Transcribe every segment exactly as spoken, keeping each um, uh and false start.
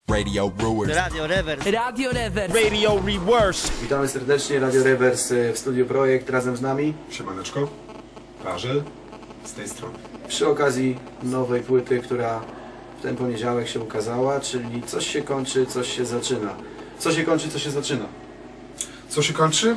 Radio Brewers. Radio Reverse. Radio Reverse. Radio Reverse. Witamy serdecznie, Radio Reverse w Studiu Projekt, razem z nami. Siemaneczko, Karzel z tej strony. Przy okazji nowej płyty, która w ten poniedziałek się ukazała, czyli coś się kończy, coś się zaczyna. Co się kończy, co się zaczyna? Co się kończy?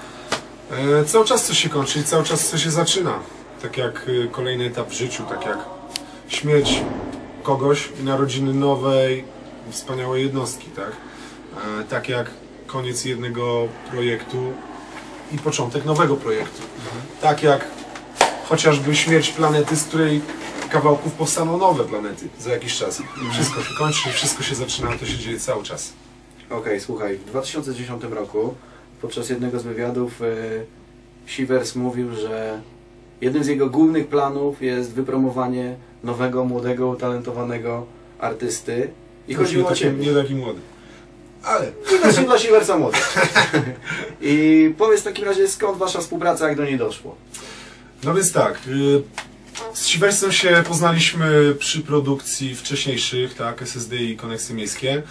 E, cały czas coś się kończy i cały czas coś się zaczyna. Tak jak e, kolejny etap w życiu, tak jak śmierć kogoś i narodziny nowej, wspaniałej jednostki, tak? E, tak jak koniec jednego projektu i początek nowego projektu. Mhm. Tak jak chociażby śmierć planety, z której kawałków powstaną nowe planety za jakiś czas. Mhm. Wszystko się kończy, wszystko się zaczyna, to się dzieje cały czas. Okej, okay, słuchaj, w dwa tysiące dziesiątym roku podczas jednego z wywiadów yy, Shivers mówił, że jednym z jego głównych planów jest wypromowanie nowego, młodego, utalentowanego artysty. I chodziło o Ciebie. Nie taki młody. Ale... Widocznie dla Shiversa młody. I powiedz w takim razie, skąd Wasza współpraca, jak do niej doszło? No więc tak, yy, z Shiversem się poznaliśmy przy produkcji wcześniejszych, tak, S S D i Koneksje Miejskie.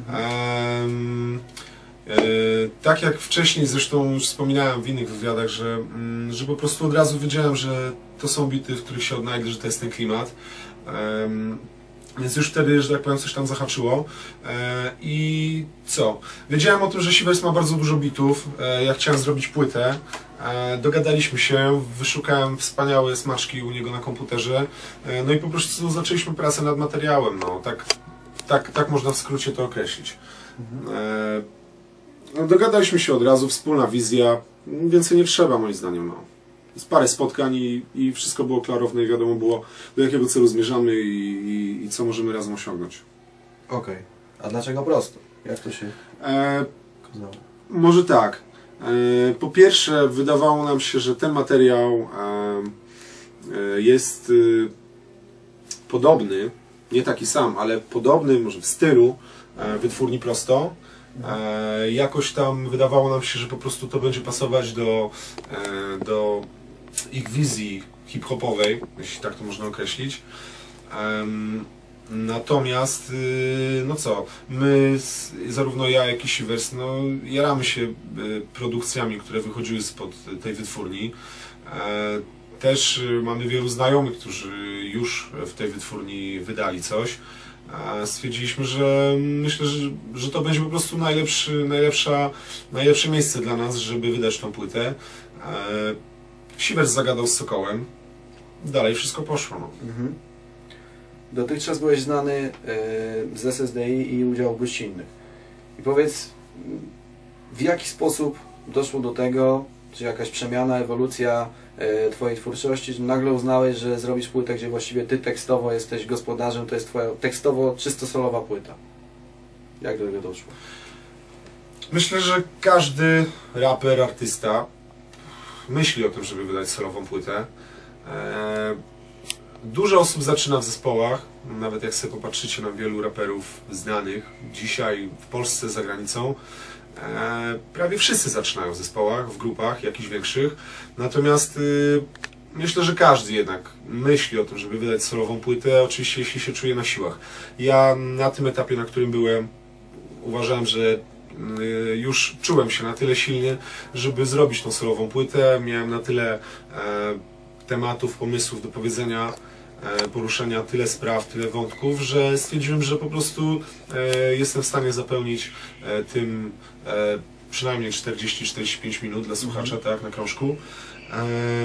Mhm. Yy, tak jak wcześniej, zresztą już wspominałem w innych wywiadach, że, yy, że po prostu od razu wiedziałem, że to są bity, w których się odnajdę, że to jest ten klimat. Yy, Więc już wtedy, że tak powiem, coś tam zahaczyło. E, I co? Wiedziałem o tym, że Shivers ma bardzo dużo bitów. E, ja chciałem zrobić płytę. E, dogadaliśmy się, wyszukałem wspaniałe smaczki u niego na komputerze. E, no i po prostu zaczęliśmy pracę nad materiałem. No, tak, tak, tak można w skrócie to określić. E, no, dogadaliśmy się od razu, wspólna wizja. Więcej nie trzeba, moim zdaniem. No. Jest parę spotkań i, i wszystko było klarowne i wiadomo było, do jakiego celu zmierzamy i, i, i co możemy razem osiągnąć. Okej. Okay. A dlaczego prosto? Jak to się e, okazało? Może tak. E, po pierwsze, wydawało nam się, że ten materiał e, e, jest e, podobny, nie taki sam, ale podobny może w stylu e, wytwórni Prosto. E, jakoś tam wydawało nam się, że po prostu to będzie pasować do, e, do ich wizji hip-hopowej, jeśli tak to można określić. E, natomiast, e, no co, my, zarówno ja, jak i Shivers, no, jaramy się e, produkcjami, które wychodziły spod tej wytwórni. E, też mamy wielu znajomych, którzy już w tej wytwórni wydali coś. Stwierdziliśmy, że myślę, że, że to będzie po prostu najlepszy, najlepsza, najlepsze miejsce dla nas, żeby wydać tą płytę. Shivers zagadał z Sokołem. Dalej wszystko poszło. No. Mhm. Dotychczas byłeś znany z S S D I i udziałów gościnnych. I powiedz, w jaki sposób doszło do tego, czy jakaś przemiana, ewolucja Twojej twórczości, że nagle uznałeś, że zrobisz płytę, gdzie właściwie Ty tekstowo jesteś gospodarzem, to jest Twoja tekstowo czysto solowa płyta. Jak do tego doszło? Myślę, że każdy raper, artysta myśli o tym, żeby wydać solową płytę. Dużo osób zaczyna w zespołach, nawet jak sobie popatrzycie na wielu raperów znanych dzisiaj w Polsce, za granicą. E, prawie wszyscy zaczynają w zespołach, w grupach jakichś większych, natomiast y, myślę, że każdy jednak myśli o tym, żeby wydać solową płytę, oczywiście jeśli się czuje na siłach. Ja na tym etapie, na którym byłem, uważałem, że y, już czułem się na tyle silnie, żeby zrobić tą solową płytę, miałem na tyle e, tematów, pomysłów do powiedzenia, poruszenia, tyle spraw, tyle wątków, że stwierdziłem, że po prostu e, jestem w stanie zapełnić e, tym e, przynajmniej czterdzieści do czterdziestu pięciu minut dla słuchacza, mm-hmm. tak, na krążku. E,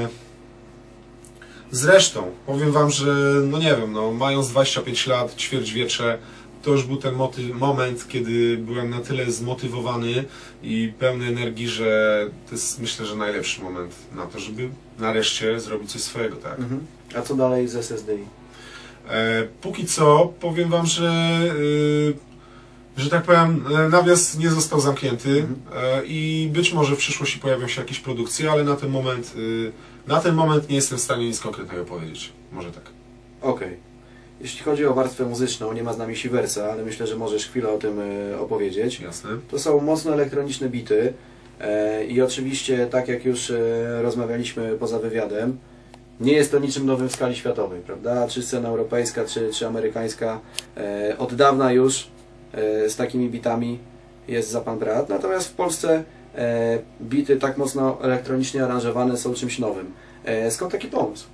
zresztą, powiem Wam, że no nie wiem, no, mając dwadzieścia pięć lat, ćwierćwiecze, to już był ten moment, kiedy byłem na tyle zmotywowany i pełny energii, że to jest, myślę, że najlepszy moment na to, żeby nareszcie zrobić coś swojego, tak. Mhm. A co dalej z S S D I? E, póki co powiem Wam, że, e, że tak powiem, nawias nie został zamknięty mhm. e, i być może w przyszłości pojawią się jakieś produkcje, ale na ten moment, e, na ten moment nie jestem w stanie nic konkretnego powiedzieć. Może tak. Okej. Okay. Jeśli chodzi o warstwę muzyczną, nie ma z nami Shiversa, ale myślę, że możesz chwilę o tym e, opowiedzieć. Jasne. To są mocno elektroniczne bity e, i oczywiście, tak jak już e, rozmawialiśmy poza wywiadem, nie jest to niczym nowym w skali światowej, prawda? Czy scena europejska, czy, czy amerykańska e, od dawna już z takimi bitami jest za pan brat. Natomiast w Polsce bity tak mocno elektronicznie aranżowane są czymś nowym. Skąd taki pomysł?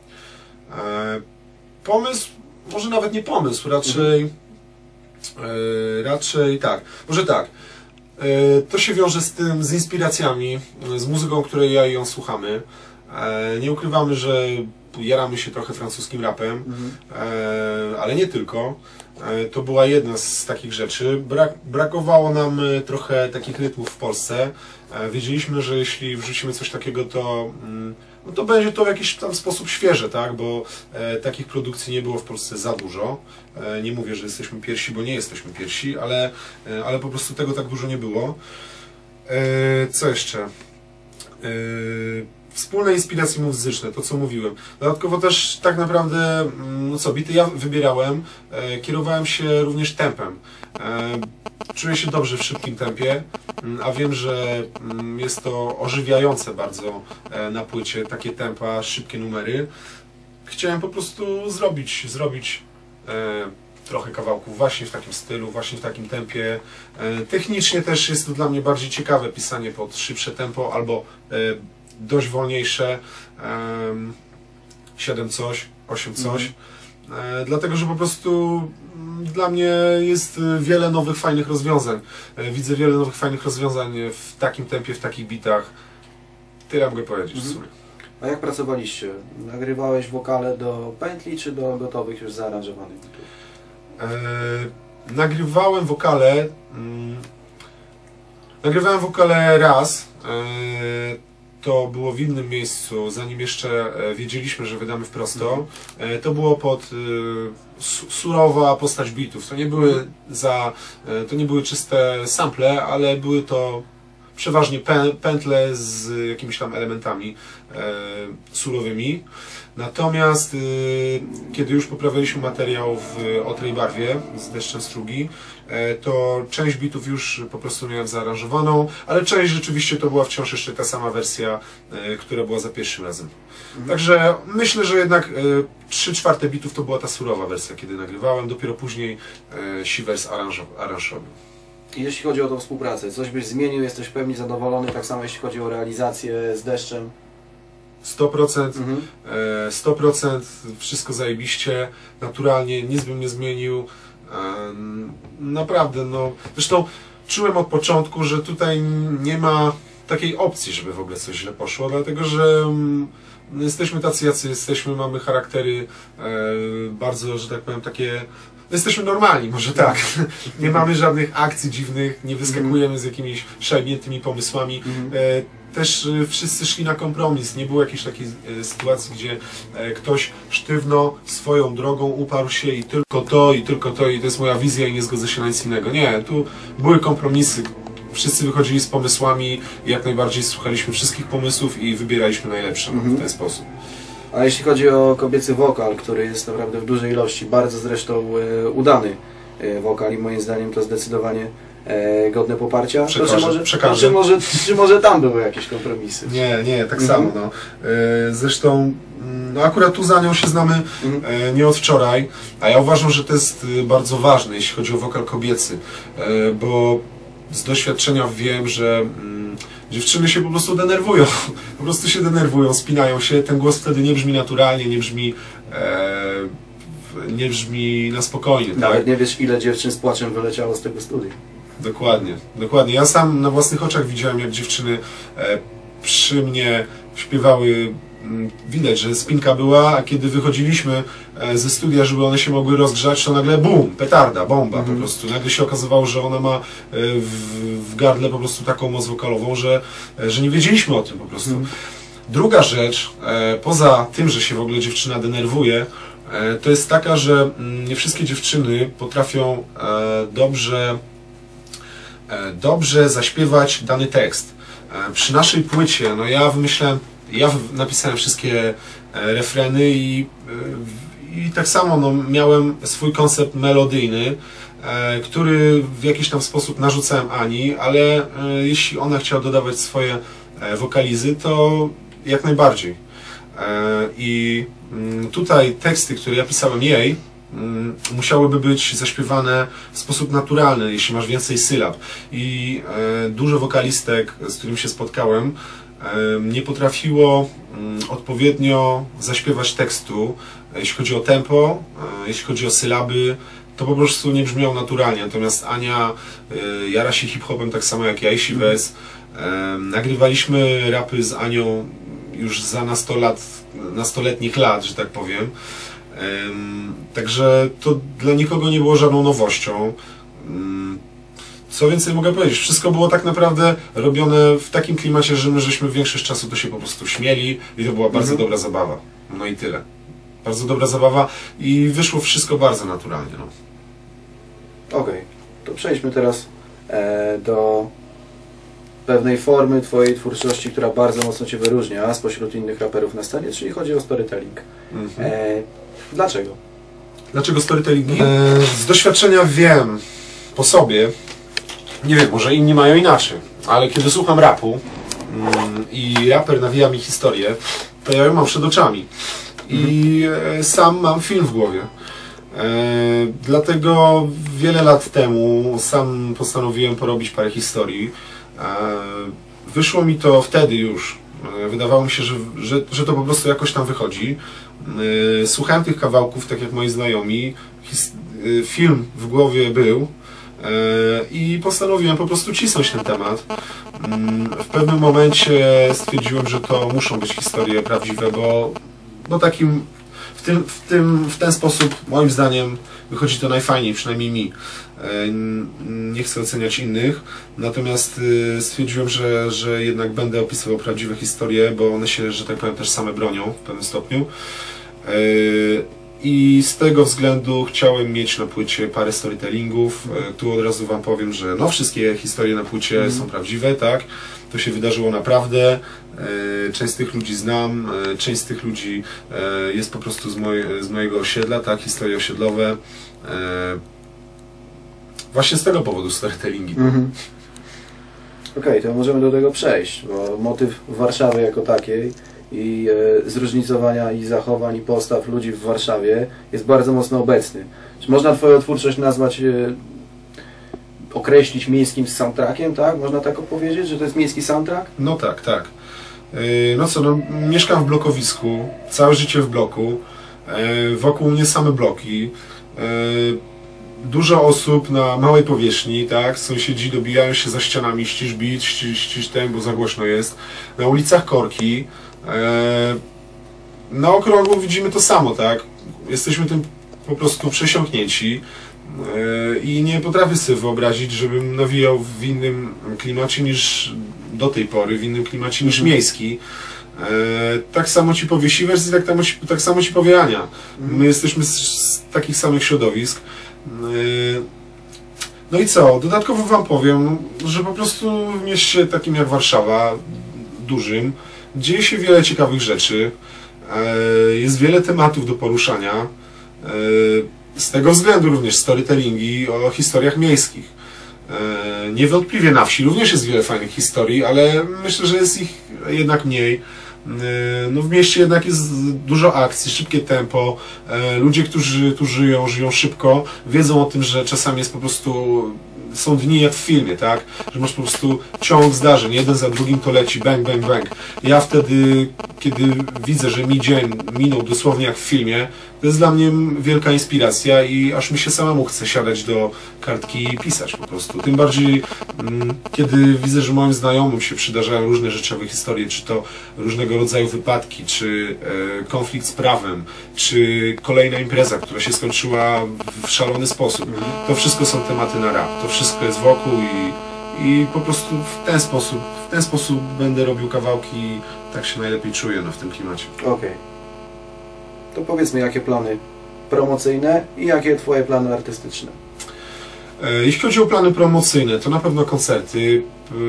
E, pomysł, może nawet nie pomysł, raczej, mhm. e, raczej tak, może tak. E, to się wiąże z tym, z inspiracjami, z muzyką, której ja i ją słuchamy. E, nie ukrywamy, że jaramy się trochę francuskim rapem, mhm. e, ale nie tylko. E, to była jedna z takich rzeczy. Brak, brakowało nam trochę takich rytmów w Polsce. E, wiedzieliśmy, że jeśli wrzucimy coś takiego, to, mm, no to będzie to w jakiś tam sposób świeże, tak? Bo e, takich produkcji nie było w Polsce za dużo. E, nie mówię, że jesteśmy pierwsi, bo nie jesteśmy pierwsi, ale, e, ale po prostu tego tak dużo nie było. E, co jeszcze? E, Wspólne inspiracje muzyczne, to co mówiłem. Dodatkowo też tak naprawdę, no co, bity ja wybierałem, e, kierowałem się również tempem. E, czuję się dobrze w szybkim tempie, a wiem, że jest to ożywiające bardzo e, na płycie, takie tempa, szybkie numery. Chciałem po prostu zrobić, zrobić e, trochę kawałków właśnie w takim stylu, właśnie w takim tempie. E, technicznie też jest to dla mnie bardziej ciekawe pisanie pod szybsze tempo albo e, dość wolniejsze, um, siedem coś, osiem coś, mm. e, dlatego, że po prostu m, dla mnie jest wiele nowych, fajnych rozwiązań. E, widzę wiele nowych, fajnych rozwiązań w takim tempie, w takich bitach. Tyle mogę powiedzieć mm. w sumie. A jak pracowaliście? Nagrywałeś wokale do pętli, czy do gotowych już zaaranżowanych bitów? E, nagrywałem wokale, mm, nagrywałem wokale raz, e, to było w innym miejscu, zanim jeszcze wiedzieliśmy, że wydamy w prosto. To było pod surowa postać bitów. To nie były za, to nie były czyste sample, ale były to przeważnie pętle z jakimiś tam elementami surowymi. Natomiast kiedy już poprawialiśmy materiał w otrej barwie z deszczem strugi, to część bitów już po prostu miałem zaaranżowaną, ale część rzeczywiście to była wciąż jeszcze ta sama wersja, która była za pierwszym razem. Mhm. Także myślę, że jednak trzy czwarte bitów to była ta surowa wersja, kiedy nagrywałem, dopiero później Shivers aranżował. I jeśli chodzi o tą współpracę, coś byś zmienił, jesteś w pełni zadowolony, tak samo jeśli chodzi o realizację z deszczem? sto procent, mhm. sto procent, wszystko zajebiście, naturalnie, nic bym nie zmienił. Naprawdę, no, zresztą czułem od początku, że tutaj nie ma takiej opcji, żeby w ogóle coś źle poszło, dlatego że no, jesteśmy tacy, jacy jesteśmy, mamy charaktery e, bardzo, że tak powiem, takie, jesteśmy normalni, może tak, nie mamy żadnych akcji dziwnych, nie wyskakujemy z jakimiś szajbniętymi pomysłami. E, Też wszyscy szli na kompromis, nie było jakiejś takiej sytuacji, gdzie ktoś sztywno swoją drogą uparł się i tylko to, i tylko to, i to jest moja wizja i nie zgodzę się na nic innego. Nie, tu były kompromisy, wszyscy wychodzili z pomysłami, jak najbardziej słuchaliśmy wszystkich pomysłów i wybieraliśmy najlepsze mhm. w ten sposób. A jeśli chodzi o kobiecy wokal, który jest naprawdę w dużej ilości, bardzo zresztą e, udany e, wokal i moim zdaniem to zdecydowanie E, godne poparcia. Przekażę, to, czy, może, przekażę. Czy, może, czy może tam były jakieś kompromisy? Nie, nie, tak mhm. samo. No. E, zresztą no akurat tu za nią się znamy mhm. e, nie od wczoraj, a ja uważam, że to jest bardzo ważne, jeśli chodzi o wokal kobiecy, e, bo z doświadczenia wiem, że mm, dziewczyny się po prostu denerwują, po prostu się denerwują, spinają się, ten głos wtedy nie brzmi naturalnie, nie brzmi e, nie brzmi na spokojnie. Nawet tak? nie wiesz, ile dziewczyn z płaczem wyleciało z tego studia. Dokładnie, dokładnie. Ja sam na własnych oczach widziałem, jak dziewczyny e, przy mnie śpiewały. M, widać, że spinka była, a kiedy wychodziliśmy e, ze studia, żeby one się mogły rozgrzać, to nagle bum, petarda, bomba mm-hmm. po prostu. Nagle się okazywało, że ona ma e, w, w gardle po prostu taką moc wokalową, że, e, że nie wiedzieliśmy o tym po prostu. Mm. Druga rzecz, e, poza tym, że się w ogóle dziewczyna denerwuje, e, to jest taka, że m, nie wszystkie dziewczyny potrafią e, dobrze dobrze zaśpiewać dany tekst. Przy naszej płycie, no ja wymyślałem, ja napisałem wszystkie refreny i, i tak samo no, miałem swój koncept melodyjny, który w jakiś tam sposób narzucałem Ani, ale jeśli ona chciała dodawać swoje wokalizy, to jak najbardziej. I tutaj teksty, które ja pisałem jej, mm, musiałyby być zaśpiewane w sposób naturalny, jeśli masz więcej sylab. I e, dużo wokalistek, z którymi się spotkałem, e, nie potrafiło mm, odpowiednio zaśpiewać tekstu, jeśli chodzi o tempo, e, jeśli chodzi o sylaby, to po prostu nie brzmiało naturalnie. Natomiast Ania e, jara się hip-hopem tak samo jak ja i Siwes. E, nagrywaliśmy rapy z Anią już za nastolat, nastoletnich lat, że tak powiem. Um, także to dla nikogo nie było żadną nowością. Um, co więcej mogę powiedzieć, wszystko było tak naprawdę robione w takim klimacie, że my żeśmy większość czasu to się po prostu śmieli i to była bardzo mhm. dobra zabawa. No i tyle. Bardzo dobra zabawa i wyszło wszystko bardzo naturalnie. No. Okej, okay. To przejdźmy teraz e, do pewnej formy twojej twórczości, która bardzo mocno cię wyróżnia spośród innych raperów na scenie, czyli chodzi o storytelling. Mhm. E, dlaczego? Dlaczego storytelling? E, z doświadczenia wiem po sobie, nie wiem, może inni mają inaczej, ale kiedy słucham rapu mm, i raper nawija mi historię, to ja ją mam przed oczami i e, sam mam film w głowie. E, dlatego wiele lat temu sam postanowiłem porobić parę historii. Wyszło mi to wtedy już. Wydawało mi się, że, że, że to po prostu jakoś tam wychodzi. Słuchałem tych kawałków, tak jak moi znajomi. Film w głowie był i postanowiłem po prostu cisnąć ten temat. W pewnym momencie stwierdziłem, że to muszą być historie prawdziwe, bo, bo takim w, tym, w, tym, w ten sposób, moim zdaniem, wychodzi to najfajniej, przynajmniej mi. Nie chcę oceniać innych, natomiast stwierdziłem, że, że jednak będę opisywał prawdziwe historie, bo one się, że tak powiem, też same bronią w pewnym stopniu. I z tego względu chciałem mieć na płycie parę storytellingów. Tu od razu wam powiem, że no wszystkie historie na płycie mm. są prawdziwe, tak? To się wydarzyło naprawdę. Część z tych ludzi znam, część z tych ludzi jest po prostu z, moje, z mojego osiedla, tak? Historie osiedlowe. Właśnie z tego powodu storytellingi. Mm-hmm. Okej, okay, to możemy do tego przejść, bo motyw Warszawy jako takiej i e, zróżnicowania i zachowań i postaw ludzi w Warszawie jest bardzo mocno obecny. Czy można twoją twórczość nazwać, e, określić miejskim soundtrackiem, tak? Można tak powiedzieć, że to jest miejski soundtrack? No tak, tak. Yy, no co, no, mieszkam w blokowisku, całe życie w bloku, yy, wokół mnie same bloki, yy, dużo osób na małej powierzchni, tak? Sąsiedzi dobijają się za ścianami, ścisz bit, ścisz, ścisz ten, bo za głośno jest. Na ulicach korki. Na okrągło widzimy to samo, tak? Jesteśmy tym po prostu przesiąknięci i nie potrafię sobie wyobrazić, żebym nawijał w innym klimacie niż do tej pory, w innym klimacie niż miejski. Tak samo ci powie Siwers i tak, tak samo ci powie Ania. My jesteśmy z, z takich samych środowisk. No i co? Dodatkowo wam powiem, że po prostu w mieście takim jak Warszawa, dużym, dzieje się wiele ciekawych rzeczy. Jest wiele tematów do poruszania. Z tego względu również storytellingi o historiach miejskich. Niewątpliwie na wsi również jest wiele fajnych historii, ale myślę, że jest ich jednak mniej. No w mieście jednak jest dużo akcji, szybkie tempo, ludzie, którzy tu żyją, żyją szybko, wiedzą o tym, że czasami jest po prostu, są dni jak w filmie, tak? Że masz po prostu ciąg zdarzeń, jeden za drugim to leci, bang, bang, bang. Ja wtedy, kiedy widzę, że mi dzień minął dosłownie jak w filmie, to jest dla mnie wielka inspiracja i aż mi się samemu chce siadać do kartki i pisać po prostu. Tym bardziej, kiedy widzę, że moim znajomym się przydarzają różne rzeczowe historie, czy to różnego rodzaju wypadki, czy konflikt z prawem, czy kolejna impreza, która się skończyła w szalony sposób. To wszystko są tematy na rap. To wszystko jest wokół i, i po prostu w ten sposób, w ten sposób będę robił kawałki i tak się najlepiej czuję no, w tym klimacie. Okej. Okay. To powiedzmy, jakie plany promocyjne i jakie twoje plany artystyczne? Jeśli chodzi o plany promocyjne, to na pewno koncerty.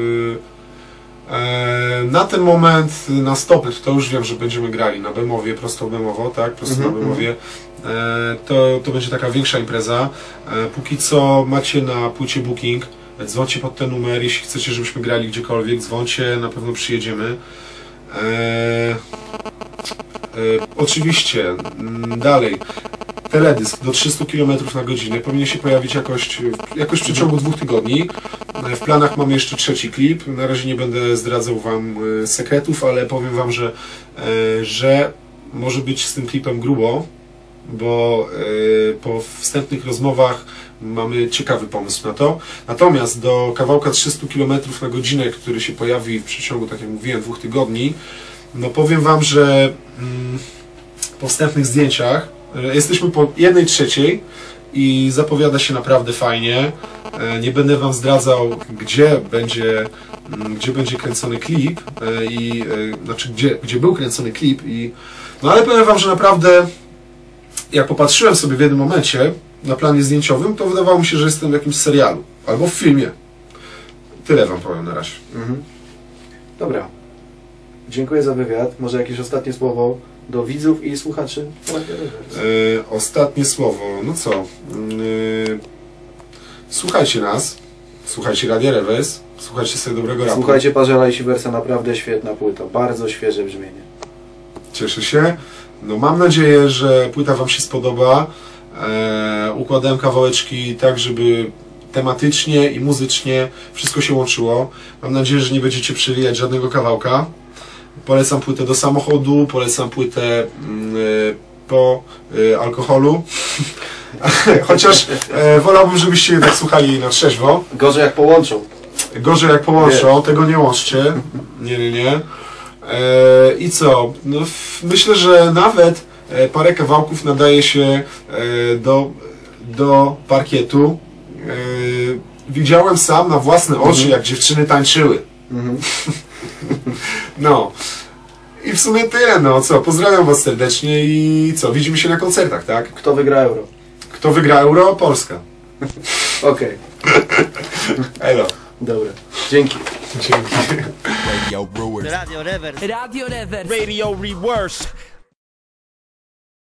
Na ten moment na stopy to już wiem, że będziemy grali na Bemowie, prosto Bemowo, tak? Prosto mm-hmm. na Bemowie. To, to będzie taka większa impreza. Póki co macie na płycie booking, dzwońcie pod ten numer, jeśli chcecie, żebyśmy grali gdziekolwiek, dzwońcie, na pewno przyjedziemy. Eee, e, oczywiście, dalej, teledysk do trzystu kilometrów na godzinę powinien się pojawić jakoś, jakoś w przeciągu dwóch tygodni. W planach mamy jeszcze trzeci klip. Na razie nie będę zdradzał Wam sekretów, ale powiem Wam, że, że może być z tym klipem grubo, bo po wstępnych rozmowach mamy ciekawy pomysł na to. Natomiast do kawałka trzystu kilometrów na godzinę, który się pojawi w przeciągu, tak jak mówiłem, dwóch tygodni, no powiem Wam, że mm, po wstępnych zdjęciach jesteśmy po jednej trzeciej i zapowiada się naprawdę fajnie. Nie będę Wam zdradzał, gdzie będzie, gdzie będzie kręcony klip, i, znaczy gdzie, gdzie był kręcony klip, i, no ale powiem Wam, że naprawdę jak popatrzyłem sobie w jednym momencie na planie zdjęciowym, to wydawało mi się, że jestem w jakimś serialu albo w filmie. Tyle Wam powiem na razie. Mhm. Dobra. Dziękuję za wywiad. Może jakieś ostatnie słowo do widzów i słuchaczy? Yy, ostatnie słowo. No co? Yy, słuchajcie nas. Słuchajcie Radia Rewers. Słuchajcie sobie dobrego rapu. Słuchajcie Parzela i Siwersa, naprawdę świetna płyta. Bardzo świeże brzmienie. Cieszę się. No mam nadzieję, że płyta Wam się spodoba. Yy, układałem kawałeczki tak, żeby tematycznie i muzycznie wszystko się łączyło. Mam nadzieję, że nie będziecie przewijać żadnego kawałka. Polecam płytę do samochodu, polecam płytę y, po y, alkoholu. Chociaż y, wolałbym, żebyście jednak słuchali jej na trzeźwo. Gorzej jak połączą. Gorzej jak połączą, tego nie łączcie. Nie, nie, nie. E, I co? No, myślę, że nawet e, parę kawałków nadaje się e, do, do parkietu. E, widziałem sam na własne oczy, mhm. jak dziewczyny tańczyły. Mhm. No. I w sumie tyle, no co, pozdrawiam Was serdecznie i co, widzimy się na koncertach, tak? Kto wygra Euro? Kto wygra Euro? Polska. Okej. Elo. Dobra. Dzięki. Dzięki. Radio Brewers. Radio Rewers. Radio Rewers. Radio Reverse.